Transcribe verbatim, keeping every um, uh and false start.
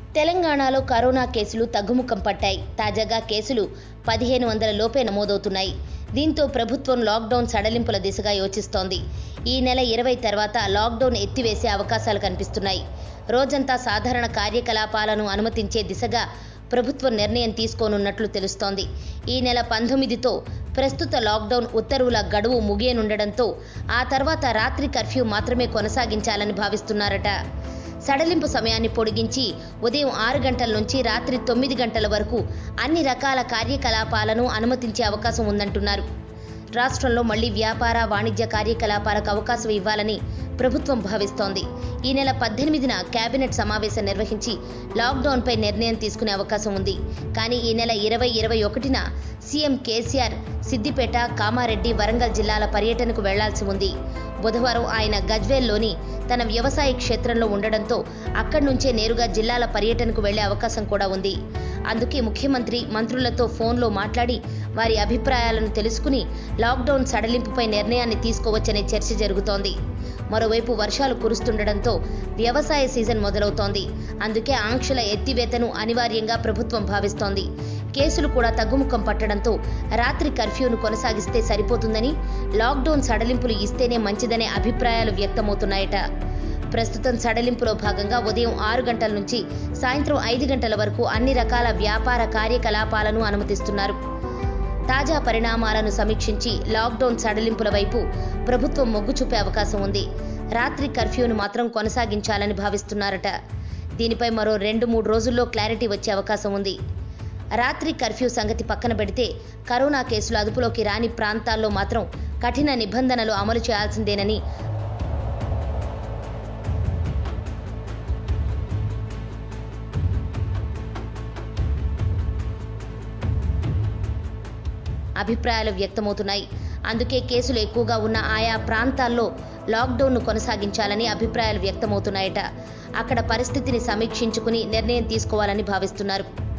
తెలంగాణలో కరోనా కేసులు తగ్గుముఖం పట్టాయి. తాజాగా కేసులు పదిహేను వందల లోపే నమోదవుతున్నాయి. దీంతో ప్రభుత్వం లాక్డౌన్ సడలింపుల దిశగా యోచిస్తోంది. ఈ నెల ఇరవై తర్వాత లాక్డౌన్ ఎత్తివేసే అవకాశాలు కనిపిస్తున్నాయి. రోజంతా సాధారణ కార్యకలాపాలను అనుమతించే దిశగా ప్రభుత్వం నిర్ణయం తీసుకోనున్నట్లు తెలుస్తోంది. ఈ నెల పంతొమ్మిదితో ప్రస్తుత లాక్డౌన్ ఉత్తర్వుల గడువు ముగియనుండడంతో ఆ తర్వాత రాత్రి కర్ఫ్యూ మాత్రమే కొనసాగించాలని భావిస్తున్నారట. సడలింపు సమయాన్ని పొడిగించి ఉదయం ఆరు గంటల నుంచి రాత్రి తొమ్మిది గంటల వరకు అన్ని రకాల కార్యకలాపాలను అనుమతించే అవకాశం ఉందంటున్నారు. రాష్ట్రంలో మళ్లీ వ్యాపార వాణిజ్య కార్యకలాపాలకు అవకాశం ఇవ్వాలని ప్రభుత్వం భావిస్తోంది. ఈ నెల పద్దెనిమిదిన కేబినెట్ సమావేశం నిర్వహించి లాక్డౌన్పై నిర్ణయం తీసుకునే అవకాశం ఉంది. కానీ ఈ నెల ఇరవై ఇరవై ఒకటిన సీఎం కేసీఆర్ సిద్దిపేట, కామారెడ్డి, వరంగల్ జిల్లాల పర్యటనకు వెళ్లాల్సి ఉంది. బుధవారం ఆయన గజ్వేల్లోని తన వ్యవసాయ క్షేత్రంలో ఉండడంతో అక్కడి నుంచే నేరుగా జిల్లాల పర్యటనకు వెళ్లే అవకాశం కూడా ఉంది. అందుకే ముఖ్యమంత్రి మంత్రులతో ఫోన్లో మాట్లాడి వారి అభిప్రాయాలను తెలుసుకుని లాక్డౌన్ సడలింపుపై నిర్ణయాన్ని తీసుకోవచ్చనే చర్చ జరుగుతోంది. మరోవైపు వర్షాలు కురుస్తుండటంతో వ్యవసాయ సీజన్ మొదలవుతోంది. అందుకే ఆంక్షల ఎత్తివేతను అనివార్యంగా ప్రభుత్వం భావిస్తోంది. కేసులు కూడా తగ్గుముఖం పట్టడంతో రాత్రి కర్ఫ్యూను కొనసాగిస్తే సరిపోతుందని, లాక్డౌన్ సడలింపులు ఇస్తేనే మంచిదనే అభిప్రాయాలు వ్యక్తమవుతున్నాయట. ప్రస్తుతం సడలింపులో భాగంగా ఉదయం ఆరు గంటల నుంచి సాయంత్రం ఐదు గంటల వరకు అన్ని రకాల వ్యాపార కార్యకలాపాలను అనుమతిస్తున్నారు. తాజా పరిణామాలను సమీక్షించి లాక్డౌన్ సడలింపుల వైపు ప్రభుత్వం మొగ్గు చూపే అవకాశం ఉంది. రాత్రి కర్ఫ్యూను మాత్రం కొనసాగించాలని భావిస్తున్నారట. దీనిపై మరో రెండు మూడు రోజుల్లో క్లారిటీ వచ్చే అవకాశం ఉంది. రాత్రి కర్ఫ్యూ సంగతి పక్కన పెడితే కరోనా కేసులు అదుపులోకి రాని ప్రాంతాల్లో మాత్రం కఠిన నిబంధనలు అమలు చేయాల్సిందేనని అభిప్రాయాలు వ్యక్తమవుతున్నాయి. అందుకే కేసులు ఎక్కువగా ఉన్న ఆయా ప్రాంతాల్లో లాక్డౌన్ను కొనసాగించాలని అభిప్రాయాలు వ్యక్తమవుతున్నాయట. అక్కడ పరిస్థితిని సమీక్షించుకుని నిర్ణయం తీసుకోవాలని భావిస్తున్నారు.